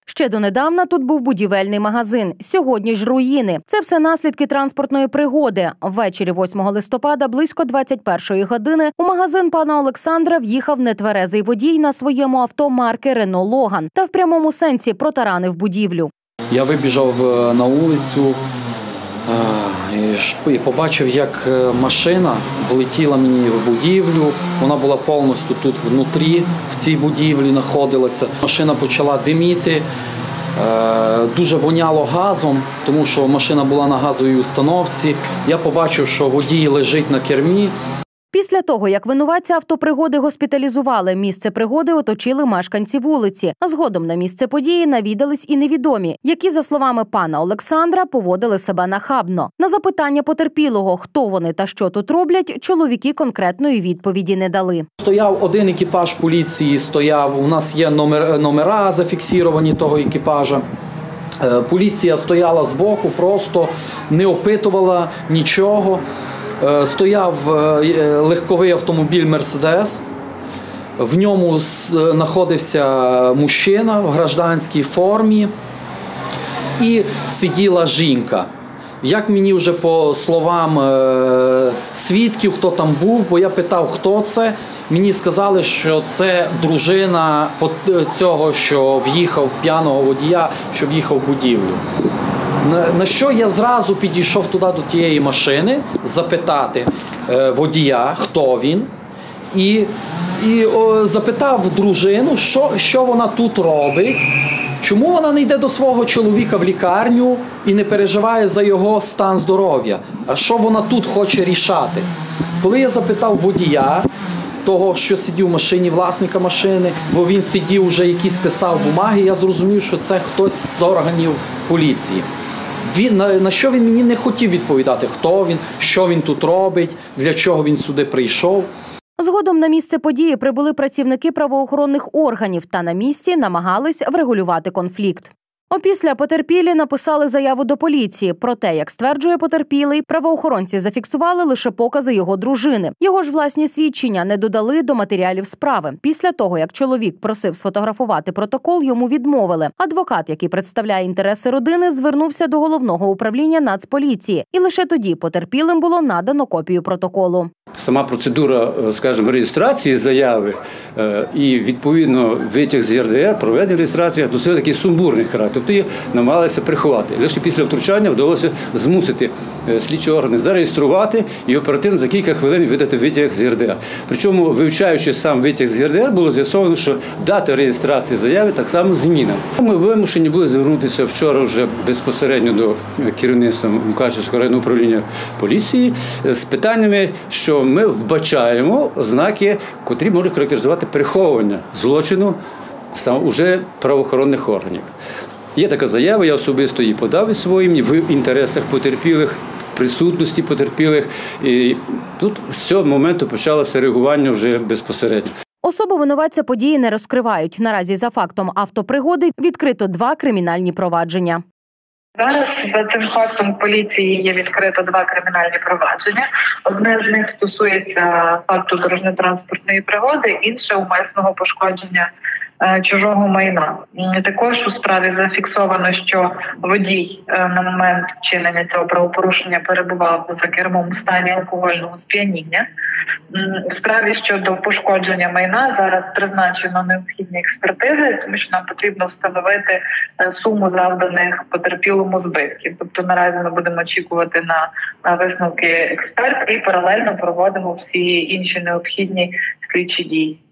Ще донедавна тут був будівельний магазин. Сьогодні ж руїни. Це все наслідки транспортної пригоди. Ввечері 8 листопада близько 21-ї години у магазин пана Олександра в'їхав нетверезий водій на своєму авто марки «Рено Логан» та в прямому сенсі протаранив будівлю. Я вибіжав на вулицю і побачив, як машина влетіла мені в будівлю. Вона була повністю тут внутрі, в цій будівлі знаходилася. Машина почала диміти, дуже воняло газом, тому що машина була на газовій установці. Я побачив, що водій лежить на кермі. Після того, як винуватця автопригоди госпіталізували, місце пригоди оточили мешканці вулиці. А згодом на місце події навідались і невідомі, які, за словами пана Олександра, поводили себе нахабно. На запитання потерпілого, хто вони та що тут роблять, чоловіки конкретної відповіді не дали. Стояв один екіпаж поліції, у нас є номера зафіксовані того екіпажа. Поліція стояла збоку, просто не опитувала нічого. Стояв легковий автомобіль «Мерседес», в ньому знаходився мужчина в гражданській формі і сиділа жінка. Як мені вже по словам свідків, хто там був, бо я питав, хто це, мені сказали, що це дружина цього, що в'їхав, п'яного водія, що в'їхав в будівлю. На що я зразу підійшов туди до тієї машини, запитати водія, хто він, і запитав дружину, що вона тут робить, чому вона не йде до свого чоловіка в лікарню і не переживає за його стан здоров'я, а що вона тут хоче рішати. Коли я запитав водія, того, що сидів в машині, власника машини, бо він сидів вже якісь писав бумаги, я зрозумів, що це хтось з органів поліції. На що він мені не хотів відповідати, хто він, що він тут робить, для чого він сюди прийшов. Згодом на місце події прибули працівники правоохоронних органів та на місці намагались врегулювати конфлікт. Опісля потерпілі написали заяву до поліції. Проте, як стверджує потерпілий, правоохоронці зафіксували лише покази його дружини. Його ж власні свідчення не додали до матеріалів справи. Після того, як чоловік просив сфотографувати протокол, йому відмовили. Адвокат, який представляє інтереси родини, звернувся до головного управління Нацполіції. І лише тоді потерпілим було надано копію протоколу. Сама процедура, скажімо, реєстрації заяви і, відповідно, витяг з ЄРДР, проведення реєстрації, досить такий сумбурний характер. Тобто її намагалися приховати. Лише після втручання вдалося змусити слідчі органи зареєструвати і оперативно за кілька хвилин видати витяг з ЄРДР. Причому, вивчаючи сам витяг з ЄРДР, було з'ясовано, що дата реєстрації заяви так само змінена. Ми вимушені були звернутися вчора вже безпосередньо до керівництва Мукачівського районного управління поліції з питаннями, що ми вбачаємо ознаки, котрі можуть характеризувати приховування злочину уже правоохоронних органів. Є така заява, я особисто її подав із своїм в інтересах потерпілих, в присутності потерпілих. І тут з цього моменту почалося реагування вже безпосередньо. Особу винуватця події не розкривають. Наразі за фактом автопригоди відкрито 2 кримінальні провадження. Зараз за цим фактом поліції є відкрито 2 кримінальні провадження. Одне з них стосується факту дорожньо-транспортної пригоди, інше – умисного пошкодження чужого майна. Також у справі зафіксовано, що водій на момент вчинення цього правопорушення перебував за кермом у стані алкогольного сп'яніння. У справі щодо пошкодження майна зараз призначено необхідні експертизи, тому що нам потрібно встановити суму завданих потерпілому збитків. Тобто наразі ми будемо очікувати на висновки експертів і паралельно проводимо всі інші необхідні слідчі дії.